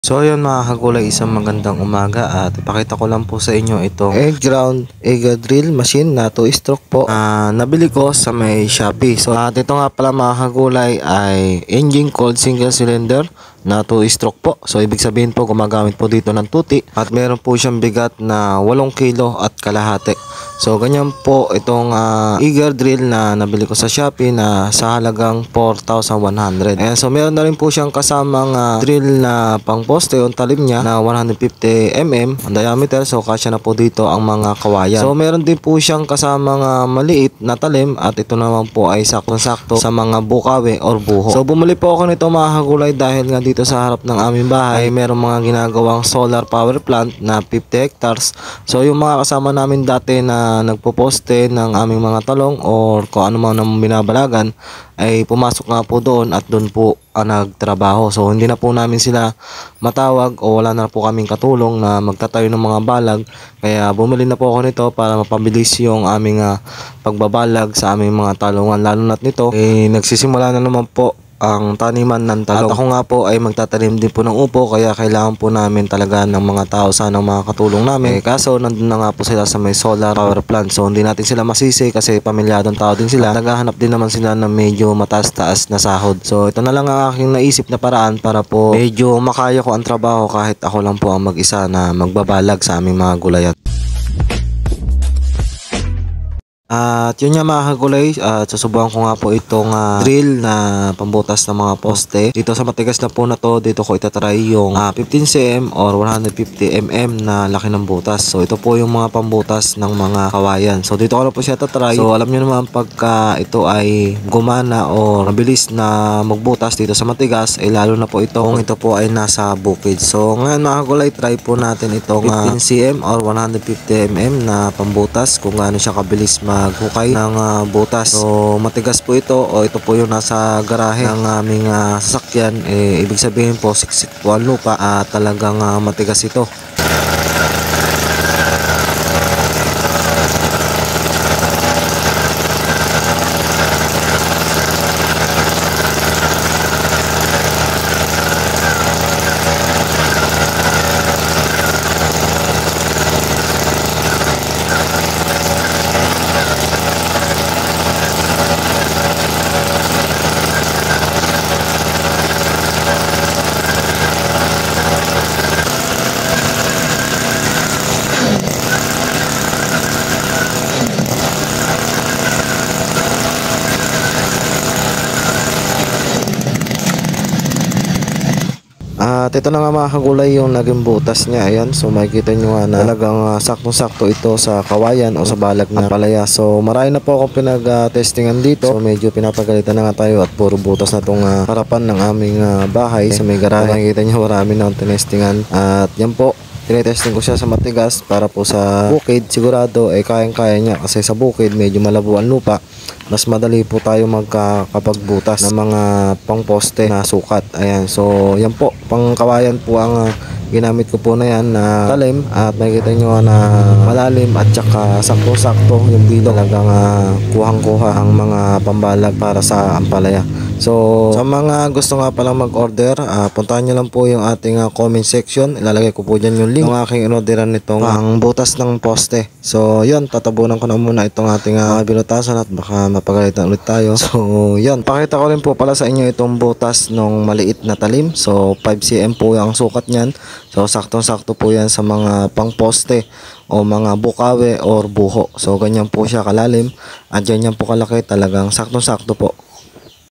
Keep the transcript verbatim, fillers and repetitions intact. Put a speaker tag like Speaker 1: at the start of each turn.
Speaker 1: So ayun mga kagulay, isang magandang umaga at ipakita ko lang po sa inyo itong egg ground egg drill machine na two stroke po na nabili ko sa may Shopee. So at ito nga pala mga kagulay ay engine coiled single cylinder na two stroke po. So ibig sabihin po gumagamit po dito ng tuti at meron po siyang bigat na walong kilo at kalahati. So ganyan po itong uh, Eager drill na nabili ko sa Shopee na sa halagang four thousand one hundred. Ayan, so meron na rin po siyang kasamang uh, drill na pang poste yung talim niya na one hundred fifty millimeters ang diameter. So kasya na po dito ang mga kawayan. So meron din po siyang kasamang uh, maliit na talim at ito naman po ay sakto-sakto sa mga bukawi or buho. So bumili po ako nito mga kagulay dahil nga dito sa harap ng aming bahay ay meron mga ginagawang solar power plant na fifty hectares. So yung mga kasama namin dati na nagpo-poste ng aming mga talong or kung ano man ang binabalagan ay pumasok nga po doon at doon po uh, nagtrabaho. So hindi na po namin sila matawag o wala na po kaming katulong na magtatayo ng mga balag, kaya bumili na po ako nito para mapabilis yung aming uh, pagbabalag sa aming mga talungan. Lalo na't nito eh nagsisimula na naman po ang taniman ng talong. At ako nga po ay magtatanim din po ng upo, kaya kailangan po namin talaga ng mga tao, sana mga katulong namin. Eh, kaso nandun na nga po sila sa may solar power plant, so hindi natin sila masisi kasi pamilyadong tao din sila. Naghahanap din naman sila ng medyo mataas-taas na sahod. So ito na lang ang aking naisip na paraan para po medyo makaya ko ang trabaho kahit ako lang po ang mag-isa na magbabalag sa aming mga gulayan. At yun nga mga kagulay, at susubukan ko nga po itong uh, drill na pambutas ng mga poste. Dito sa matigas na po na to, dito ko itatry yung uh, fifteen centimeters or one hundred fifty millimeters na laki ng butas. So ito po yung mga pambutas ng mga kawayan. So dito ko na po siya itatry. So alam nyo naman pagka ito ay gumana o mabilis na magbutas dito sa matigas, ay lalo na po ito kung ito po ay nasa bukid. So ngayon mga kagulay, try po natin itong uh, fifteen centimeters or one hundred fifty millimeters na pambutas kung gaano siya kabilis mag maghukay ng uh, butas. So matigas po ito o ito po yung nasa garahe ng aming uh, sasakyan, eh, ibig sabihin po siksik po ang lupa at uh, talagang uh, matigas ito. At ito na nga mga kagulay yung naging butas niya. Ayan, so makikita nyo nga na talagang uh, saktong-sakto ito sa kawayan o sa balag na palaya. So marami na po akong pinag-testingan dito. So medyo pinapagalitan na nga tayo at puro butas na itong uh, harapan ng aming uh, bahay sa may garahe. So, makikita nyo marami na akong tinestingan. At yan po, tinetesting ko siya sa matigas para po sa bukid sigurado ay eh, kayang-kaya niya, kasi sa bukid medyo malabo ang lupa. Mas madali po tayo magkakapagbutas ng mga pangposte na sukat. Ayan, so yan po, pang kawayan po ang uh, ginamit ko po na yan na talim, at makikita nyo na malalim at saka sakto-sakto yung bilog. Talagang uh, kuhang-kuha ang mga pambalag para sa ampalaya. So sa mga gusto nga palang mag-order, uh, puntahan nyo lang po yung ating uh, comment section. Ilalagay ko po dyan yung link ng aking in-orderan nitong ang butas ng poste. So yun, tatabunan ko na muna itong ating uh, binutasan at baka mapagalitan ulit tayo. So yun, pakita ko rin po pala sa inyo itong butas ng maliit na talim. So five centimeters po yung sukat nyan. So saktong-sakto po yan sa mga pang poste o mga bukawe or buho. So ganyan po siya kalalim at ganyan po kalaki, talagang saktong-sakto po.